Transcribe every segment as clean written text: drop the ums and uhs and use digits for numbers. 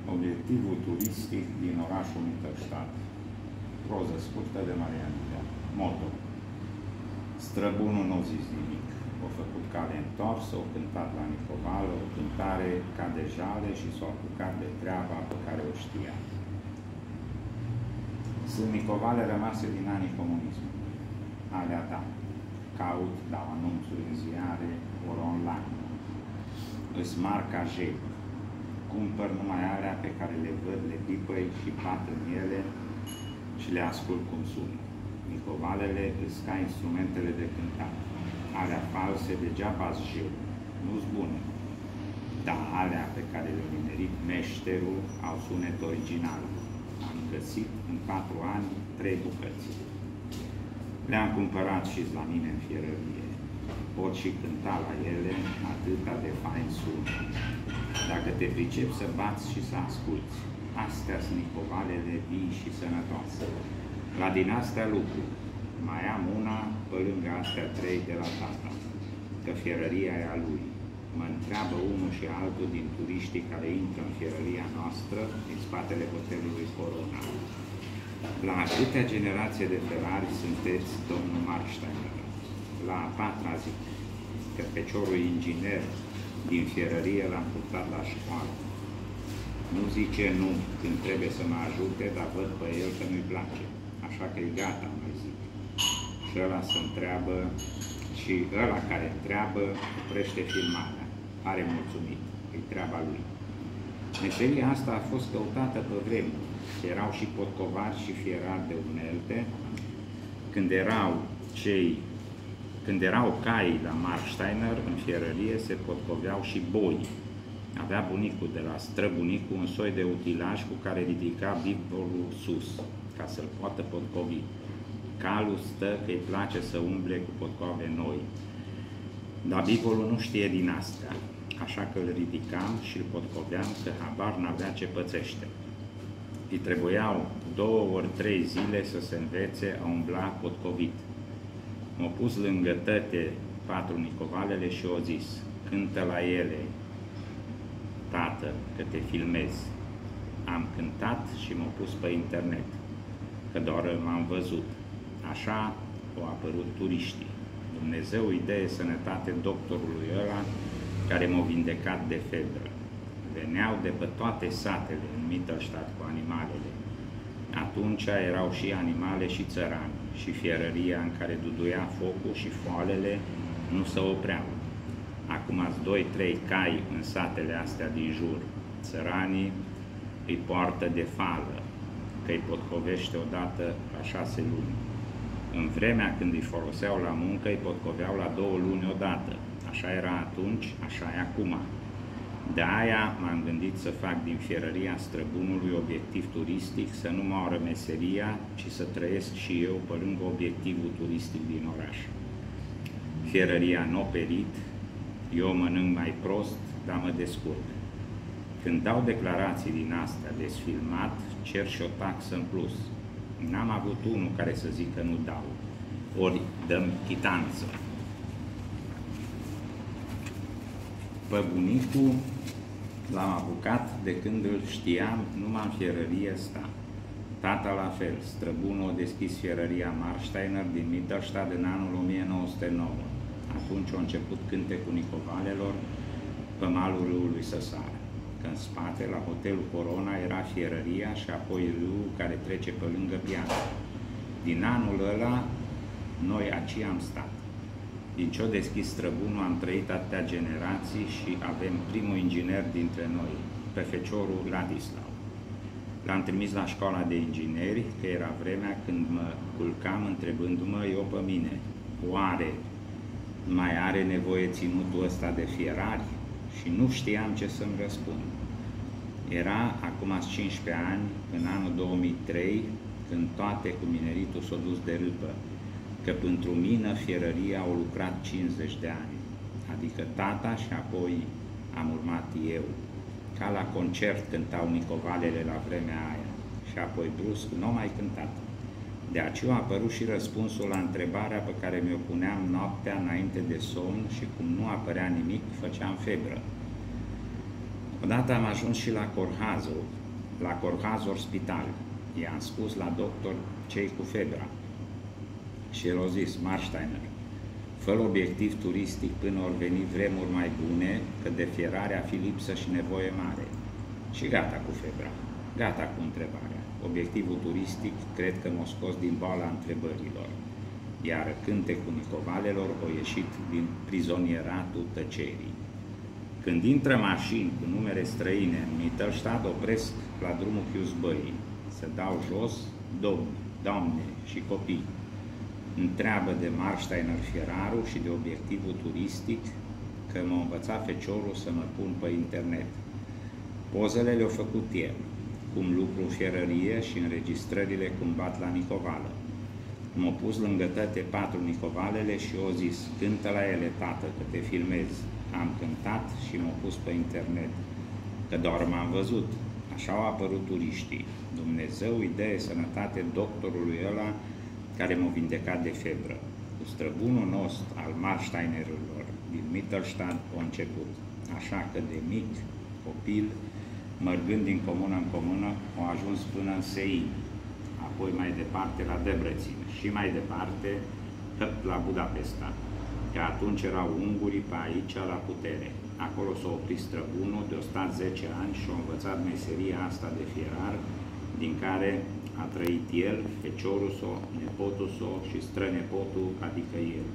Obiectivul turistic din orașul Mittelstadt. Proză scurtă de Marian Ilea. Moto. Străbunul nu zis nimic. O făcut cale întoarsă, o cântat la Nicovală, o cântare ca de jale și s-o apucat de treaba pe care o știa. Sunt Nicovale rămase din anii comunismului. Alea ta. Caut, dau anunțuri în ziare, ori online. Îs marca jec. Cumpăr numai alea pe care le văd, le pipăi și bat în ele și le ascult cum sună. Nicovalele îs ca instrumentele de cântat. Alea false degeaba-s jeu, nu-s bune. Dar alea pe care le-a nimerit meșterul au sunet original. Am găsit în 4 ani 3 bucăți. Le-am cumpărat și la mine în fierărie. Pot și cânta la ele, atâta de fain sună. Dacă te pricepi să bați și să asculți, astea sunt Nicovalele vii și sănătoase. La din astea lucru, mai am una pe lângă astea 3 de la tata, că fierăria e a lui. Mă întreabă unul și altul din turiștii care intră în fierăria noastră, din spatele hotelului Corona. La câtea generație de Ferrari sunteți, domnul Marsteiner? La a 4-a zic, că feciorul inginer din fierărie l-am purtat la școală. Nu zice nu când trebuie să mă ajute, dar văd pe el că nu-i place. Așa că e gata, mai zic. Și ăla se întreabă, și ăla care întreabă oprește filmarea. Are mulțumit, e treaba lui. Meseria asta a fost căutată pe vremuri. Erau și potcovari și fierari de unelte. Când erau cai la Marsteiner, în fierărie, se potcoveau și boi. Avea bunicul de la străbunicul un soi de utilaj cu care ridica bivolul sus, ca să-l poată potcovi. Calul stă că îi place să umble cu potcoave noi. Dar bivolul nu știe din astea, așa că îl ridicam și îl potcoveam că habar n-avea ce pățește. Îi trebuiau 2 ori 3 zile să se învețe a umbla potcovit. M-a pus lângă tăte 4 Nicovalele și o zis, cântă la ele, tată, că te filmezi. Am cântat și m-a pus pe internet, că doar m-am văzut. Așa au apărut turiștii. Dumnezeu îi dea sănătate doctorului ăla care m-a vindecat de febră. Veneau de pe toate satele în Mittelstadt cu animalele. Atunci erau și animale și țărani și fierăria în care duduia focul și foalele nu se opreau. Acum-s 2-3 cai în satele astea din jur. Țăranii îi poartă de fală, că îi potcovește odată la 6 luni. În vremea când îi foloseau la muncă, îi potcoveau la 2 luni odată. Așa era atunci, așa e acum. De aia m-am gândit să fac din fierăria străbunului obiectiv turistic, să nu moară meseria, ci să trăiesc și eu pe lângă obiectivul turistic din oraș. Fierăria n-o perit, eu mănânc mai prost, dar mă descurc. Când dau declarații din astea desfilmat, cer și o taxă în plus. N-am avut unul care să zică nu dau, ori dăm chitanță. Pe bunicul l-am apucat de când îl știam numai în fierărie sta. Tata la fel, străbunul a deschis fierăria Marsteiner din Mittelstadt în anul 1909. Atunci a început cântecul Nicovalelor pe malul râului Săsară. Că în spate, la hotelul Corona, era fierăria și apoi râul care trece pe lângă piață. Din anul ăla, noi aici am stat. Din ce-o deschis străbunul, am trăit atâtea generații și avem primul inginer dintre noi, pe feciorul Ladislau. L-am trimis la școala de ingineri, că era vremea când mă culcam întrebându-mă eu pe mine, oare mai are nevoie ținutul ăsta de fierari? Și nu știam ce să-mi răspund. Era acum 15 ani, în anul 2003, când toate cu mineritul s-au dus de râpă, că pentru mine fierăria au lucrat 50 de ani, adică tata și apoi am urmat eu. Ca la concert cântau Nicovalele la vremea aia și apoi brusc nu mai cântat. De aceea a apărut și răspunsul la întrebarea pe care mi-o puneam noaptea înainte de somn și cum nu apărea nimic, făceam febră. Odată am ajuns și la Corhazor Spital. I-am spus la doctor ce-i cu febra. Și el a zis, Marsteiner, fă-l obiectiv turistic până or veni vremuri mai bune, că de fierare a fi lipsă și nevoie mare. Și gata cu febra, gata cu întrebarea. Obiectivul turistic cred că m-a scos din boala întrebărilor, iar cântecul Nicovalelor a ieșit din prizonieratul tăcerii. Când intră mașini cu numere străine în Mittelstadt, opresc la drumul Chiuzbării. Se dau jos domni, doamne și copii. Întreabă de Marsteiner fierarul și de obiectivul turistic, că m-a învățat feciorul să mă pun pe internet. Pozele le-a făcut el, cum lucru în fierărie și înregistrările cum bat la Nicovală. M-a pus lângă toate 4 Nicovalele și o zis, cântă la ele, tată, că te filmezi. Am cântat și m-a pus pe internet, că doar m-am văzut. Așa au apărut turiștii. Dumnezeu îi dă sănătate doctorului ăla care m-a vindecat de febră. Cu străbunul nostru al Marsteinerilor din Mittelstadt a început. Așa că de mic, copil, mărgând din comună în comună, a ajuns până în Sein, apoi mai departe la Debrecen și mai departe la Budapesta, că atunci erau ungurii pe aici la putere. Acolo s-a oprit străbunul, de-o stat 10 ani și a învățat meseria asta de fierar, din care a trăit el, feciorul său, nepotul său și strănepotul, adică el.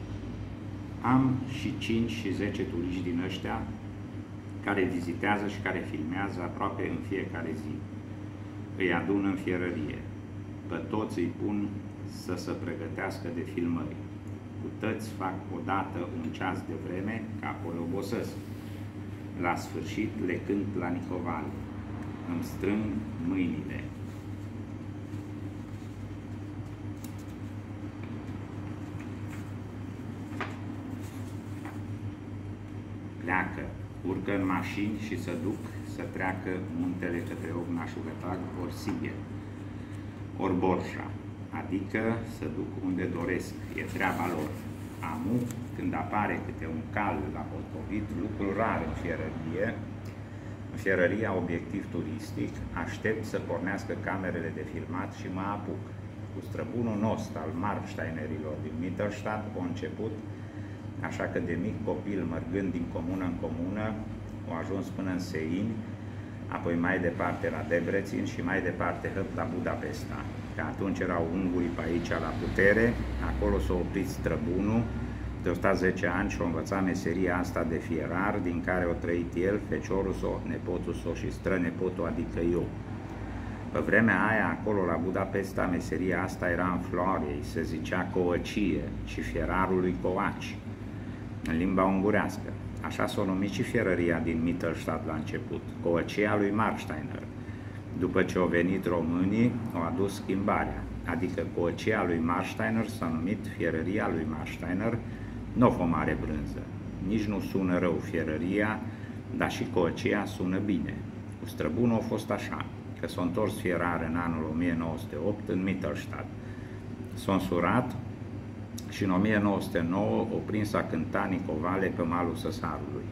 Am și 5 și 10 turiști din ăștia care vizitează și care filmează aproape în fiecare zi. Îi adun în fierărie. Pe toți îi pun să se pregătească de filmări. Cu toți fac odată un ceas de vreme, că apoi obosesc. La sfârșit le cânt la Nicoval. Îmi strâng mâinile. Pleacă, urcă în mașini și se duc să treacă muntele către Ognașugătag, ori Sighet, ori Borșa, adică să duc unde doresc, e treaba lor. Amu, când apare câte un cal la potrivit, lucru rar în fierăria obiectiv turistic, aștept să pornească camerele de filmat și mă apuc. Cu străbunul nostru al Marsteinerilor din Mittelstadt a început, așa că de mic copil, mărgând din comună în comună, au ajuns până în Sein, apoi mai departe la Debrecen și mai departe la Budapesta, că atunci erau ungurii pe aici la putere, acolo s-a oprit străbunul, de-o stat 10 ani și a învățat meseria asta de fierar, din care o trăit el, feciorul său, nepotul său și strănepotul, adică eu. Pe vremea aia, acolo la Budapesta, meseria asta era în floare, se zicea coăcie și fierarul lui coaci, în limba ungurească. Așa s-a numit și fierăria din Mittelstadt la început, coăcia lui Marsteiner. După ce au venit românii, au adus schimbarea, adică coăcia lui Marsteiner s-a numit fierăria lui Marsteiner, nu o mare brânză. Nici nu sună rău fierăria, dar și coăcia sună bine. Cu străbunul a fost așa, că s-a întors fierar în anul 1908 în Mittelstadt. S-a însurat și în 1909 o prins a cânta Nicovale pe malul Săsarului,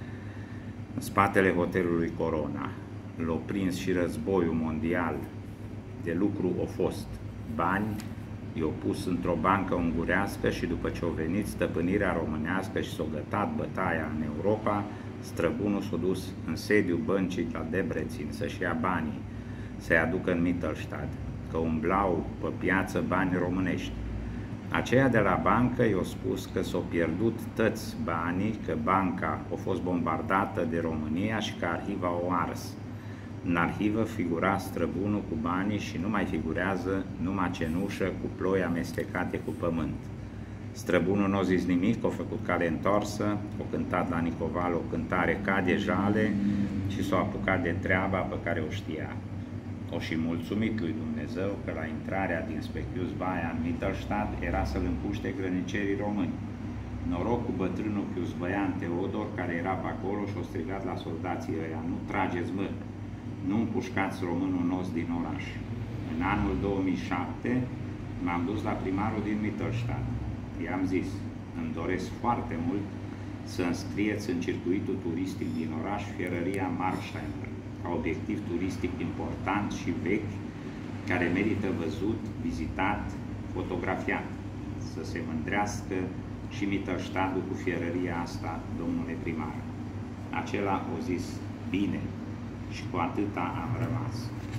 în spatele hotelului Corona. L-a prins și războiul mondial, de lucru a fost bani, i-au pus într-o bancă ungurească și după ce a venit stăpânirea românească și s-a gătat bătaia în Europa, străbunul s-a dus în sediul băncii la Debrecen să-și ia banii, să-i aducă în Mittelstadt, că umblau pe piață bani românești. Aceia de la bancă i-au spus că s-au pierdut toți banii, că banca a fost bombardată de România și că arhiva o ars. În arhivă figura străbunul cu banii și nu mai figurează numai cenușă cu ploi amestecate cu pământ. Străbunul nu a zis nimic, a făcut cale întoarsă, a cântat la Nicoval o cântare ca de jale și s-a apucat de treaba pe care o știa. O și mulțumit lui Dumnezeu că la intrarea din Chiuzbaia în Mittelstadt era să-l împuște grănicerii români. Noroc cu bătrânul chiuzbăian Teodor, care era pe acolo și a strigat la soldații ăia, nu trageți, mă, nu împușcați românul nostru din oraș. În anul 2007 m-am dus la primarul din Mittelstadt. I-am zis, îmi doresc foarte mult să înscrieți în circuitul turistic din oraș Fierăria Marsteiner, ca obiectiv turistic important și vechi, care merită văzut, vizitat, fotografiat. Să se mândrească și Mittelstadtul cu fierăria asta, domnule primar. Acela o zis, bine, și cu atâta am rămas.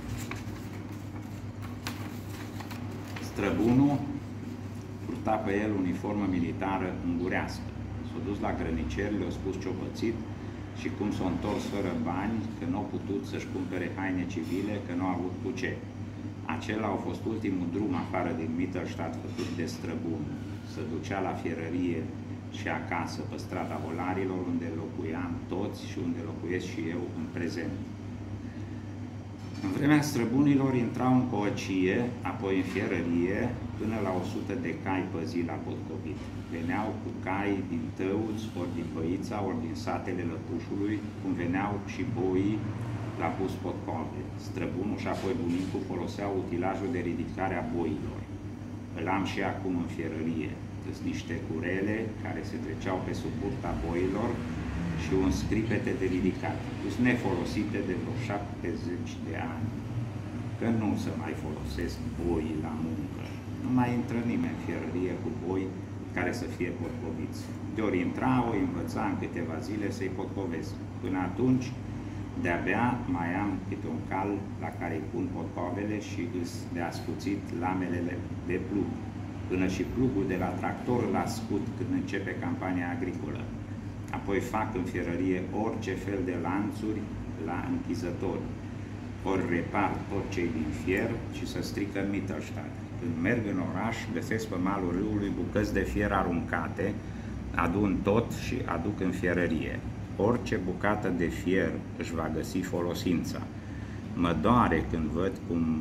Străbunul purta pe el uniformă militară ungurească. S-a dus la grăniceri, le-a spus ce-o pățit și cum s-a întors fără bani, că nu a putut să-și cumpere haine civile, că nu a avut cu ce. Acela a fost ultimul drum afară din Mittelstadt făcut de străbun. Se ducea la fierărie și acasă pe strada Volarilor, unde locuiam toți și unde locuiesc și eu în prezent. În vremea străbunilor intrau în coăcie, apoi în fierărie, până la 100 de cai pe zi la potcovit. Veneau cu cai din Tăuți, ori din Băița, ori din satele Lăpușului, cum veneau și boii la pus potcove. Străbunul și apoi bunicul foloseau utilajul de ridicare a boilor. Îl am și acum în fierărie. Sunt niște curele care se treceau pe sub burta boilor și un scripete de ridicat. Sunt nefolosite de vreo 70 de ani. Că nu se mai folosesc boi la muncă. Nu mai intră nimeni în fierărie cu boi care să fie potcoviți. De-ori intra, o învăța în câteva zile să-i potcovesc. Până atunci, de-abia mai am câte un cal la care îi pun potcovele și îs de ascuțit lamelele de plug. Până și plugul de la tractor îl ascut când începe campania agricolă. Apoi fac în fierărie orice fel de lanțuri la închizători. Ori repar tot cei din fier și să strică în Mittelstadt. Când merg în oraș, găsesc pe malul râului bucăți de fier aruncate, adun tot și aduc în fierărie. Orice bucată de fier își va găsi folosința. Mă doare când văd cum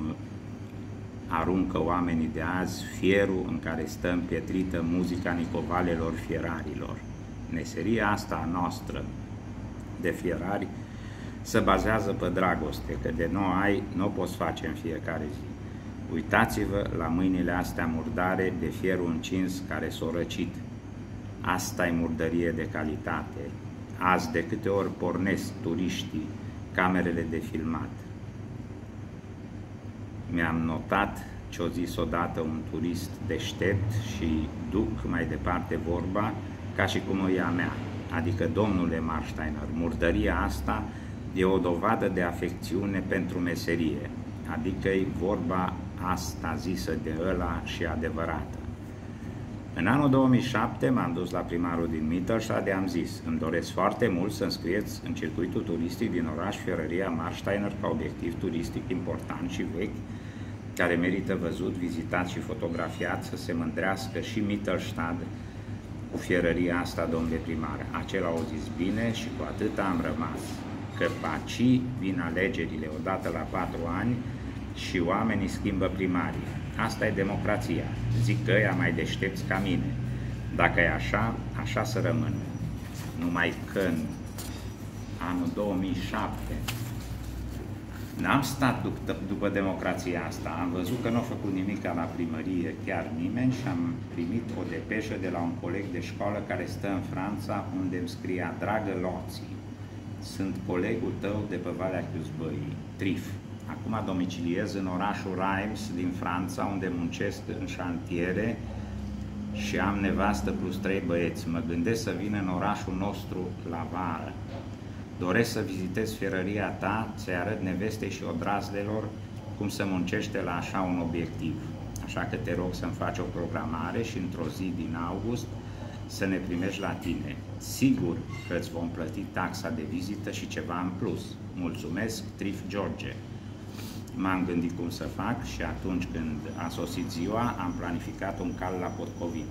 aruncă oamenii de azi fierul în care stă împietrită muzica nicovalelor fierarilor. Meseria asta a noastră de fierari se bazează pe dragoste, că de nu ai, nu o poți face în fiecare zi. Uitați-vă la mâinile astea murdare de fierul încins care s-o răcit. Asta e murdărie de calitate. Azi de câte ori pornesc turiștii camerele de filmat. Mi-am notat ce-o zis odată un turist deștept și duc mai departe vorba ca și cum o e a mea. Adică, domnule Marsteiner, murdăria asta e o dovadă de afecțiune pentru meserie. Adică e vorba asta zisă de ăla și adevărată. În anul 2007 m-am dus la primarul din Mittelstadt, am zis, îmi doresc foarte mult să înscrieți în circuitul turistic din oraș Fierăria Marsteiner ca obiectiv turistic important și vechi, care merită văzut, vizitat și fotografiat, să se mândrească și Mittelstadt cu fierăria asta, domnule primar. Acela au zis bine și cu atâta am rămas. Că paci vin alegerile odată la 4 ani și oamenii schimbă primarii. Asta e democrația. Zic că ăia mai deștepți ca mine. Dacă e așa, așa să rămână. Numai că în anul 2007 n-am stat după democrația asta. Am văzut că nu a făcut nimic la primărie, chiar nimeni, și am primit o depeșă de la un coleg de școală care stă în Franța, unde îmi scria: dragă Loții, sunt colegul tău de pe Valea Chiuzbăii, Trif. Acum domiciliez în orașul Reims din Franța, unde muncesc în șantiere și am nevastă plus 3 băieți. Mă gândesc să vin în orașul nostru la vară. Doresc să vizitez fierăria ta, să-i arăt nevestei și odrazdelor cum se muncește la așa un obiectiv. Așa că te rog să-mi faci o programare și într-o zi din august să ne primești la tine. Sigur că îți vom plăti taxa de vizită și ceva în plus. Mulțumesc, Trif George. M-am gândit cum să fac și atunci când a sosit ziua, am planificat un cal la potcovit.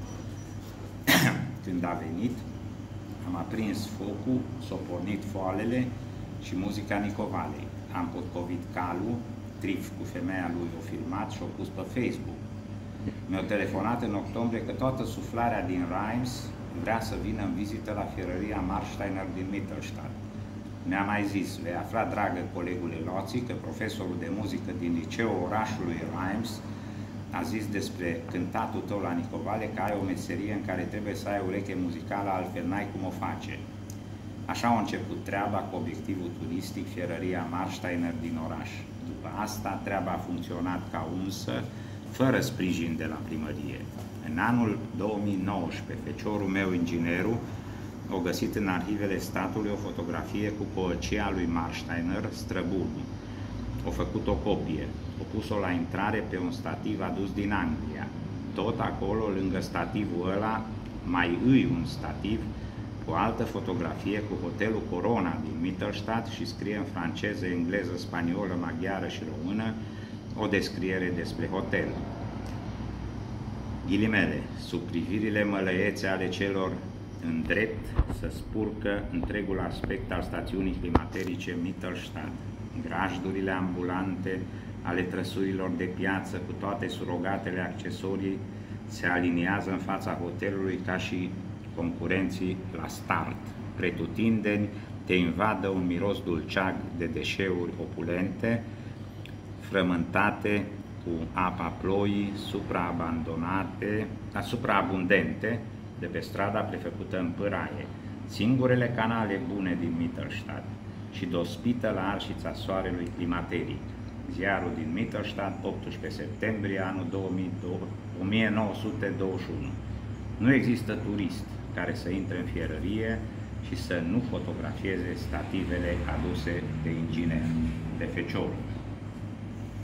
Când a venit, am aprins focul, s-o pornit foalele și muzica Nicovalei. Am potcovit calul, Trif cu femeia lui o filmat și o pus pe Facebook. Mi-a telefonat în octombrie că toată suflarea din Reims vrea să vină în vizită la fierăria Marsteiner din Mittelstadt. Mi-a mai zis: vei afla, dragă colegule Loții, că profesorul de muzică din liceul orașului Reims a zis despre cântatul tău la Nicovale că ai o meserie în care trebuie să ai ureche muzicală, altfel n-ai cum o face. Așa a început treaba cu obiectivul turistic Fierăria Marsteiner din oraș. După asta, treaba a funcționat ca unsă, fără sprijin de la primărie. În anul 2019, feciorul meu, inginerul, a găsit în arhivele statului o fotografie cu poecia lui Marsteiner, Străbuni. A făcut o copie, a pus-o la intrare pe un stativ adus din Anglia. Tot acolo, lângă stativul ăla, mai îi un stativ cu o altă fotografie cu hotelul Corona din Mittelstadt și scrie în franceză, engleză, spaniolă, maghiară și română o descriere despre hotel. Ghilimele, sub privirile mălăiețe ale celor în drept să spurcă întregul aspect al stațiunii climaterice Mittelstadt. Grajdurile ambulante ale trăsurilor de piață cu toate surogatele accesorii se aliniază în fața hotelului ca și concurenții la start. Pretutindeni te invadă un miros dulceag de deșeuri opulente, frământate cu apa ploii, supraabundente de pe strada prefăcută în pâraie, singurele canale bune din Mittelstadt și dospită la arșița soarelui climateric. Ziarul din Mittelstadt, 18 septembrie, anul 1921. Nu există turist care să intre în fierărie și să nu fotografieze stativele aduse de inginer, de feciorul.